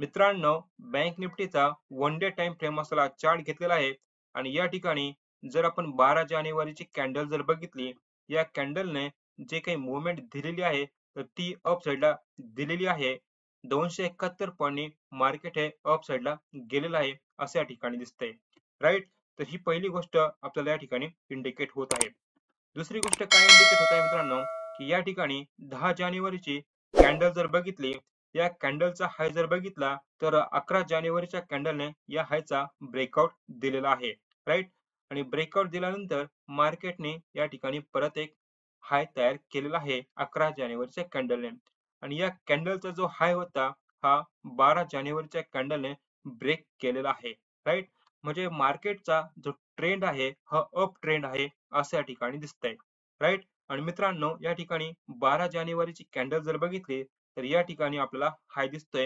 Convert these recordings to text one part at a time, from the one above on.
मित्रांनो, बँक निफ्टीचा one day time frame असलेला चार्ट घेतलेला आहे आणि या ठिकाणी जर आपण 12 जानेवारीची कॅन्डल जर बघितली, या कॅन्डलने जे काही मुवमेंट दिलेली आहे, तर ती अप साईडला दिलेली आहे. 271 पॉईंटनी मार्केट हे अप साईडला गेलेलं आहे, असं या ठिकाणी दिसतंय. राइट? तर ही पहिली गोष्ट आपल्याला या ठिकाणी इंडिकेट होत आहे. दुसरी गोष्ट काय इंडिकेट होत आहे मित्रांनो, की या ठिकाणी 10 जानेवारीची कॅन्डल जर बघितली, या कॅन्डलचा हाय जर बघितला, तर 11 जानेवारीच्या कॅन्डलने या हायचा ब्रेकआउट दिलेला आहे. राइट? आणि ब्रेकआउट दिल्यानंतर मार्केटने या ठिकाणी परत एक हाय तयार केलेला आहे 11 जानेवारीच्या कॅन्डलने. आणि या कॅन्डलचा जो हाय होता, हा 12 जानेवारीच्या कॅन्डलने ब्रेक केलेला आहे. राइट? म्हणजे मार्केटचा जो ट्रेंड आहे, हा अप ट्रेंड आहे, असं या ठिकाणी दिसतंय. राइट? आणि मित्रांनो, या ठिकाणी 12 जानेवारीची कॅन्डल जर बघितली, तर या ठिकाणी आपल्याला हाय दिसतोय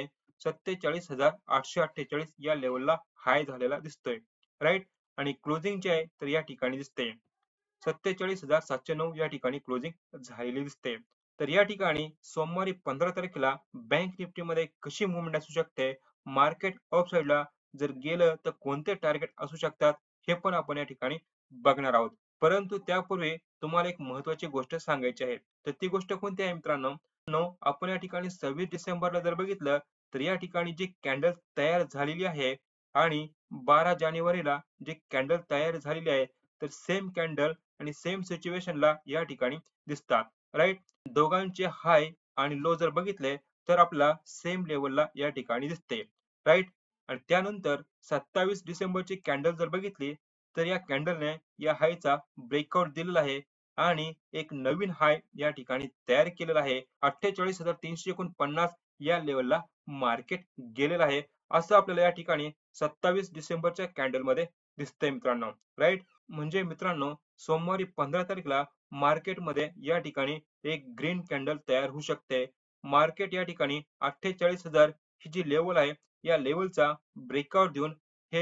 47,848 या लेवलला हाय झालेला दिसतोय. राइट? आणि क्लोजिंग जे आहे, तर या ठिकाणी दिसते 47,709 या ठिकाणी क्लोजिंग झालेली दिसते. तर या ठिकाणी सोमवारी 15 तारखेला बँक निफ्टीमध्ये कशी मूव्हमेंट असू शकते, मार्केट अप साईडला जर गेलं तर कोणते टार्गेट असू शकतात, हे पण आपण या ठिकाणी बघणार आहोत. परंतु त्यापूर्वी तुम्हाला एक महत्त्वाची गोष्ट सांगायची आहे. तर ती गोष्ट कोणती आहे मित्रांनो? आपण या ठिकाणी 26 डिसेंबरला जर बघितलं, तर या ठिकाणी जी कॅन्डल तयार झालेली आहे आणि 12 जानेवारीला जी कॅन्डल तयार झालेली आहे, तर सेम कॅन्डल आणि सेम सिच्युएशनला या ठिकाणी दिसतात. राइट? दोघांचे हाय आणि लो जर बघितले, तर आपल्याला सेम लेव्हलला या ठिकाणी दिसते. राइट? आणि त्यानंतर 27 डिसेंबरची कॅन्डल जर बघितली, तर या कॅन्डलने या हायचा ब्रेकआउट दिलेला आहे आणि एक नवीन हाय या ठिकाणी तयार केलेला आहे. 48,349 या लेव्हलला मार्केट गेलेलं आहे. असं आपल्याला या ठिकाणी 27 डिसेंबरच्या कॅन्डलमध्ये दिसतंय मित्रांनो. राइट? म्हणजे मित्रांनो, सोमवारी 15 तारखेला मार्केटमध्ये या ठिकाणी एक ग्रीन कॅन्डल तयार होऊ शकते. मार्केट या ठिकाणी 48,000 ही जी लेव्हल आहे, या लेव्हलचा ब्रेकआउट देऊन हे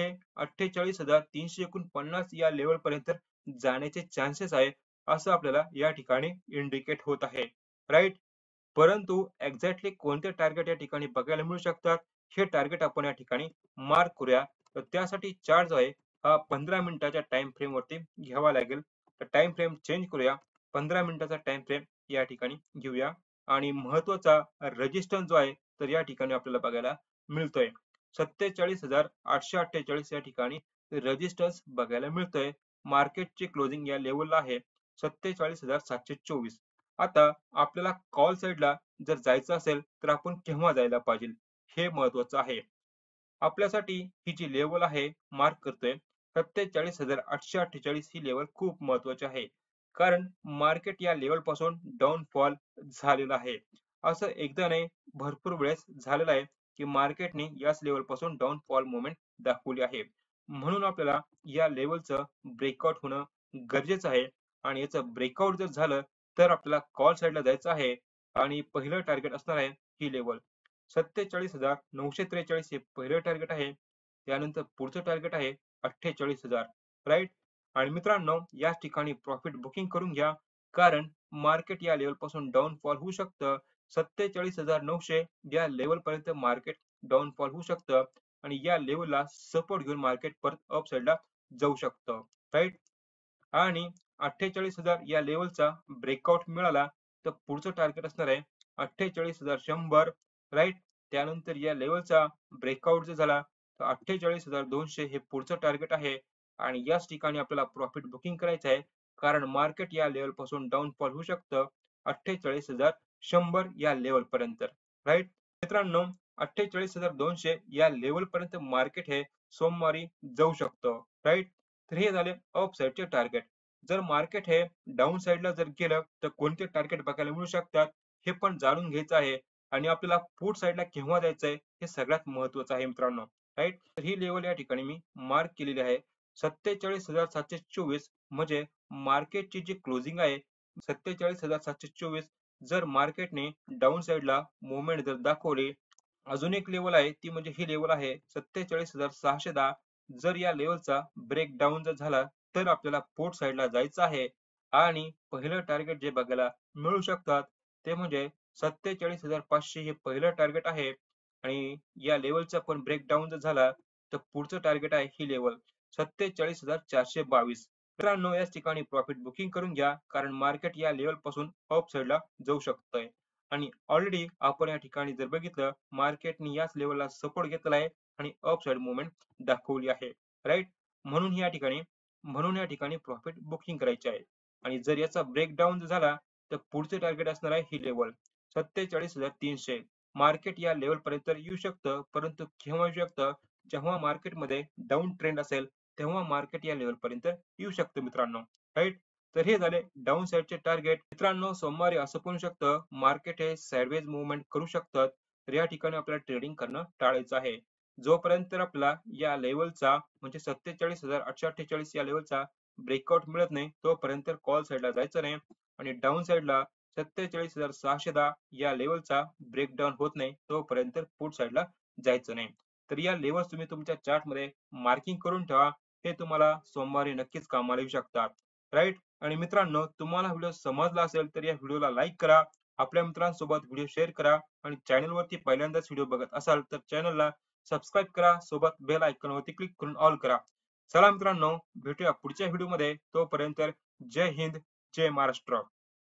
48,349 या लेव्हल पर्यंत जाण्याचे चान्सेस आहे, असं आपल्याला या ठिकाणी इंडिकेट होत आहे. राइट? परंतु एक्झॅक्टली कोणते टार्गेट या ठिकाणी बघायला मिळू शकतात, हे टार्गेट आपण या ठिकाणी मार्क करूया. तर त्यासाठी चार्ट जो आहे, हा 15 मिनिटाच्या टाईम फ्रेमवरती घ्यावा लागेल. तर टाईम फ्रेम चेंज करूया. 15 मिनिटाचा टाईम फ्रेम या ठिकाणी घेऊया आणि महत्त्वाचा रेझिस्टन्स जो आहे, तर या ठिकाणी आपल्याला बघायला मिळतोय. 47,848 या ठिकाणी रेझिस्टन्स बघायला मिळतोय. मार्केटची क्लोजिंग या लेव्हलला आहे 47,724. आता आपल्याला कॉल साइडला जर जायचं असेल, तर आपण केव्हा जायला पाहिजे, हे महत्त्वाचं आहे. आपल्यासाठी ही जी लेव्हल आहे मार्क करतोय 47,848 ही लेव्हल खूप महत्त्वाची आहे. कारण मार्केट या लेव्हल पासून डाउनफॉल झालेलं आहे. असं एकदा नाही, भरपूर वेळेस झालेलं आहे, की मार्केटने याच लेव्हल पासून डाउनफॉल मूव्हमेंट दाखवली आहे. म्हणून आपल्याला या लेव्हलचं ब्रेकआउट होणं गरजेचं आहे आणि याचं ब्रेकआउट जर झालं, तर आपल्याला कॉल साइडला जायचं आहे आणि पहिलं टार्गेट असणार आहे ही लेव्हल. 47,943 हे पहिलं टार्गेट आहे. त्यानंतर पुढचं टार्गेट आहे 48,000. राइट? आणि मित्रांनो, याच ठिकाणी प्रॉफिट बुकिंग करून घ्या. कारण मार्केट या लेव्हलपासून डाउनफॉल होऊ शकतं. 47,900 या लेव्हलपर्यंत मार्केट डाउनफॉल होऊ शकतं आणि या लेव्हलला सपोर्ट घेऊन मार्केट परत अप साइडला जाऊ शकतं. राइट? आणि 48,000 या लेव्हलचा ब्रेकआउट मिळाला, तर पुढचं टार्गेट असणार आहे 48,100. राइट? त्यानंतर या लेव्हलचा ब्रेकआउट जर झाला, तर 48,200 हे पुढचं टार्गेट आहे आणि याच ठिकाणी आपल्याला प्रॉफिट बुकिंग करायचं आहे. कारण मार्केट या लेव्हलपासून डाउनफॉल होऊ शकतं 48,100 या लेव्हलपर्यंत. राइट? मित्रांनो, 48,200 या लेव्हलपर्यंत मार्केट हे सोमवारी जाऊ शकतं. राइट? तर हे झाले अप साइडचे टार्गेट. जर मार्केट हे डाउन साइडला जर गेलं, तर कोणते टार्गेट बघायला मिळू शकतात, हे पण जाणून घ्यायचं आहे आणि आपल्याला पुट साइडला केव्हा जायचंय, हे सगळ्यात महत्त्वाचं आहे मित्रांनो. राइट? तर ही लेव्हल या ठिकाणी मी मार्क केलेली आहे. 47,724 म्हणजे मार्केटची जी क्लोजिंग आहे 47,724. जर मार्केटने डाउन साइडला मूव्हमेंट जर दाखवली, अजून एक लेव्हल आहे ती म्हणजे ही लेव्हल आहे 47,610. जर या लेव्हलचा ब्रेकडाउन जर झाला, तर आपल्याला पोर्ट साइडला जायचं आहे आणि पहिलं टार्गेट जे बघायला मिळू शकतात, ते म्हणजे 47,500 हे पहिलं टार्गेट आहे. आणि या लेवलचा पण ब्रेकडाऊन जर झाला तर पुढचं टार्गेट आहे ही लेवल 47,422. मित्रांनो, याच ठिकाणी प्रॉफिट बुकिंग करून घ्या, कारण मार्केट या लेवल पासून अप साईडला जाऊ शकतंय. आणि ऑलरेडी आपण या ठिकाणी जर बघितलं, मार्केटने याच लेवलला सपोर्ट घेतला आहे आणि अप साईड मुवमेंट दाखवली आहे. राईट? म्हणून या ठिकाणी प्रॉफिट बुकिंग करायचे आहे. आणि जर याचा ब्रेकडाऊन झाला तर पुढचे टार्गेट असणार आहे ही लेवल 47,300. मार्केट या लेवल पर्यंत येऊ शकतं, परंतु केव्हा येऊ शकतं? जेव्हा मार्केटमध्ये डाऊन ट्रेंड असेल, तेव्हा मार्केट या लेवल पर्यंत येऊ शकतं मित्रांनो. राईट? तर हे झाले डाऊन साईडचे टार्गेट. मित्रांनो, सोमवारी असं पण होऊ शकतं, मार्केट हे साइडवेज मुवमेंट करू शकतात. तर या ठिकाणी आपल्याला ट्रेडिंग करणं टाळायचं आहे. जोपर्यंत आपला या लेवलचा म्हणजे 47,848 या लेवलचा ब्रेकआउट मिळत नाही, तोपर्यंत कॉल साईडला जायचं नाही. आणि डाऊन साईडला 47,610 या लेवलचा ब्रेकडाऊन होत नाही, तोपर्यंत पुट साईडला जायचं नाही. तर या लेवल्स तुम्ही तुमच्या चार्टमध्ये मार्किंग करून ठेवा. हे तुम्हाला सोमवारी नक्कीच कामाला येऊ शकतात. राईट? आणि मित्रांनो, तुम्हाला व्हिडिओ समजला असेल तर या व्हिडिओला लाईक करा. आपल्या मित्रांसोबत व्हिडिओ शेअर करा आणि चॅनलवरती पहिल्यांदाच व्हिडिओ बघत असाल तर चॅनलला सबस्क्राईब करा. सोबत बेल आयकॉनवरती क्लिक करून ऑल करा. चला मित्रांनो, भेटूया पुढच्या व्हिडिओमध्ये. तोपर्यंत जय हिंद, जय महाराष्ट्र.